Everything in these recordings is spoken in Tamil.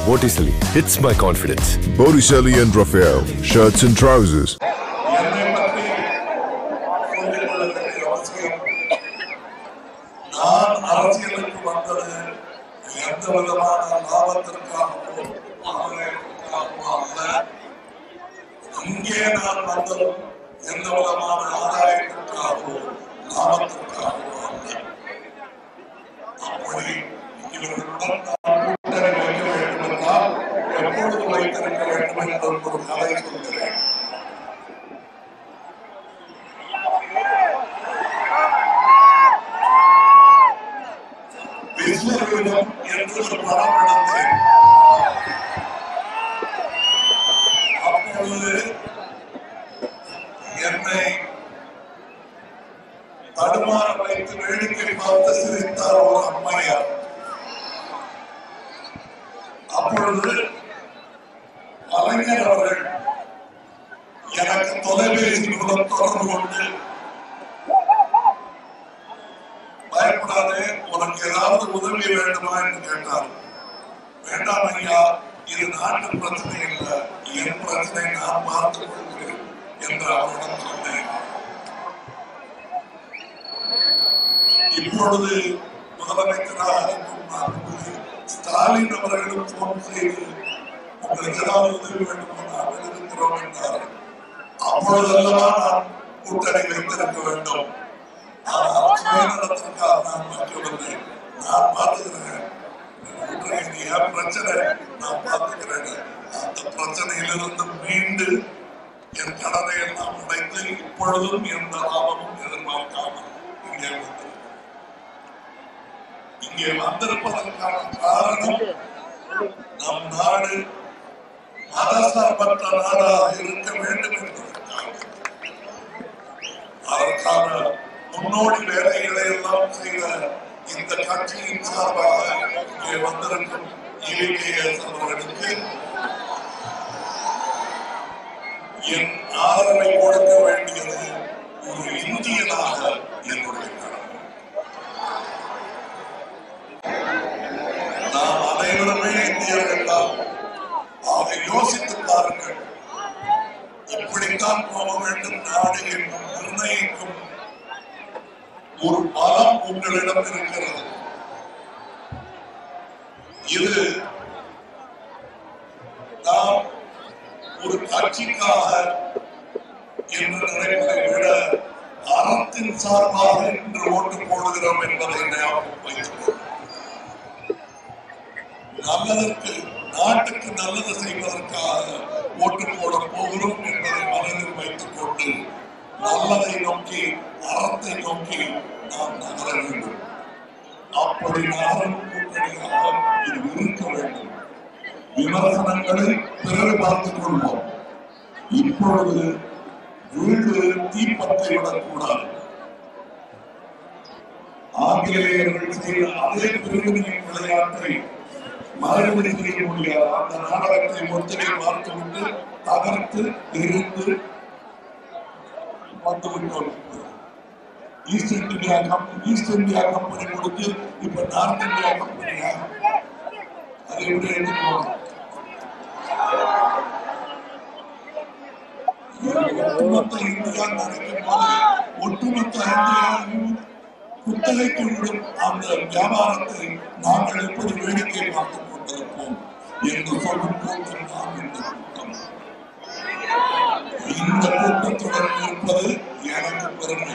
Botticelli hits my confidence. Botticelli and Raphael, shirts and trousers. Stalin இங்கே வந்திருப்பதற்கான காரணம் நம் நாடு மதசார்பற்ற நாடாக இருக்க வேண்டும் என்பதற்காக அதற்கான முன்னோடி வேலைகளை எல்லாம் செய்த இந்த கட்சியின் சார்பாக இங்கே வந்திருக்கும் EVKS அவர்களுக்கு என் ஆதரவை கொடுக்க வேண்டியது ஒரு இந்தியனாக என்னுடைய நாம் அனைவருமே இந்தியர்கள் தான். ஆக யோசித்து பாருங்கள், இப்படித்தான் போக வேண்டும் நாடு என்று நிர்ணயிக்கும் ஒரு பலம் உங்களிடம் இருக்கிறது. இது நாம் ஒரு கட்சிக்காக என்று நினைப்பதை விட அறத்தின் சார்பாக இன்று ஓட்டு போடுகிறோம் என்பதை ஞாபகம் வைத்துக் நல்லதற்கு நாட்டுக்கு நல்லது செய்வதற்காக ஓட்டு போட போகிறோம் என்பதை மனதில் வைத்துக் கொண்டு நல்லதை நோக்கி அறத்தை நோக்கி நாம் நகர வேண்டும். அப்படி நகரும் கூட்டணியாக இது இருக்க வேண்டும். விமர்சனங்களை பிறகு பார்த்துக் கொள்வோம். இப்பொழுது வீடு தீப்பத்தை விடக்கூடாது. ஆங்கிலேயர்கள் செய்த அதே பிரிவினை விளையாட்டை மறுபடி செய்ய முடியாது. அந்த நாடகத்தை ஒத்தனை பார்த்துவிட்டு தகர்த்து எரிந்து வந்துவிட்டோம். ஈஸ்ட் இந்தியா கம்பெனி கொடுத்து இப்ப நார்த் இந்தியா கம்பெனியா அதை விட எடுத்துக்கணும். ஒட்டுமொத்த இந்தியா நினைக்கும் போது ஒட்டுமொத்த இந்தியாவையும் குத்தகைக்கு விடும் அந்த வியாபாரத்தை நாங்கள் எப்படி வேடிக்கை பார்த்துக் கொண்டிருப்போம் என்று சொல்லும் கூட்டம் தான் இந்த கூட்டம். இந்த கூட்டத்துடன் இருப்பது எனக்கு பெருமை.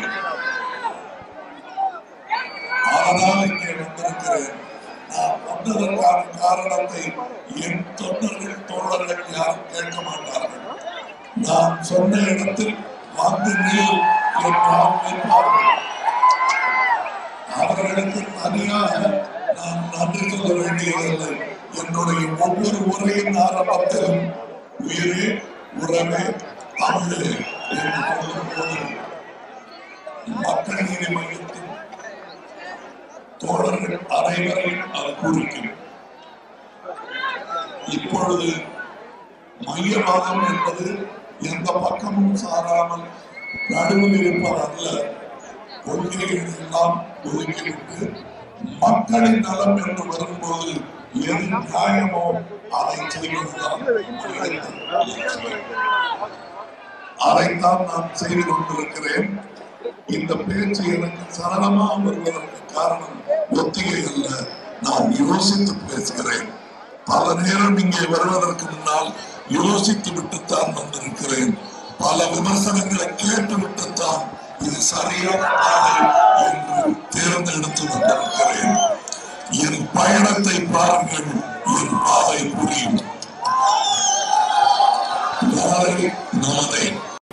ஆனால் இங்கே வந்திருக்கிறேன். நான் வந்ததற்கான காரணத்தை என் தொண்டர்கள் தோழர்கள் யாரும் கேட்க மாட்டார்கள். நான் சொன்ன இடத்தில் வந்து நீர் என்றால் நிற்பார்கள். அவர்களுக்கு தனியாக நான் நன்றி சொல்ல வேண்டியதில்லை. என்னுடைய ஒவ்வொரு உரையின் ஆரம்பத்திலும் உயிரே உறவே தமிழே என்று சொல்லும் போது மக்கள் நீதி மையத்தின் தோழர்கள் அனைவரையும் அது குறிக்கும். இப்பொழுது மையவாதம் என்பது எந்த பக்கமும் சாராமல் நடுவில் இருப்பதல்ல. கொள்கைகள் எல்லாம் ஒதுக்கிவிட்டு மக்களின் நலம் என்று வரும்போது எது நியாயமோ அதை செய்வதுதான் அதைத்தான் நான் செய்து கொண்டிருக்கிறேன். இந்த பேச்சு எனக்கு சரளமாக வருவதற்கு காரணம் ஒத்திகை அல்ல, நான் யோசித்து பேசுகிறேன். பல நேரம் இங்கே வருவதற்கு முன்னால் யோசித்து விட்டுத்தான் வந்திருக்கிறேன். பல விமர்சனங்களை கேட்டு விட்டுத்தான் இது சரியான பாதை என்று தேர்ந்தெடுத்து வந்திருக்கிறேன். என் பயணத்தை பாருங்கள், என் பாதை புரியும். நாளை நமதே.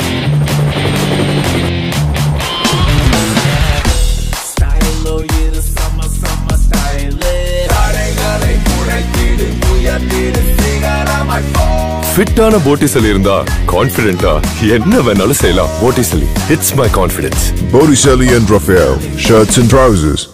ஃபிட்டான போட்டிசலி இருந்தா கான்ஃபிடென்ட்டா என்ன வேணாலும் செய்யலாம். போட்டிசலி, it's my confidence. Botticelli and Raphael, shirts and trousers.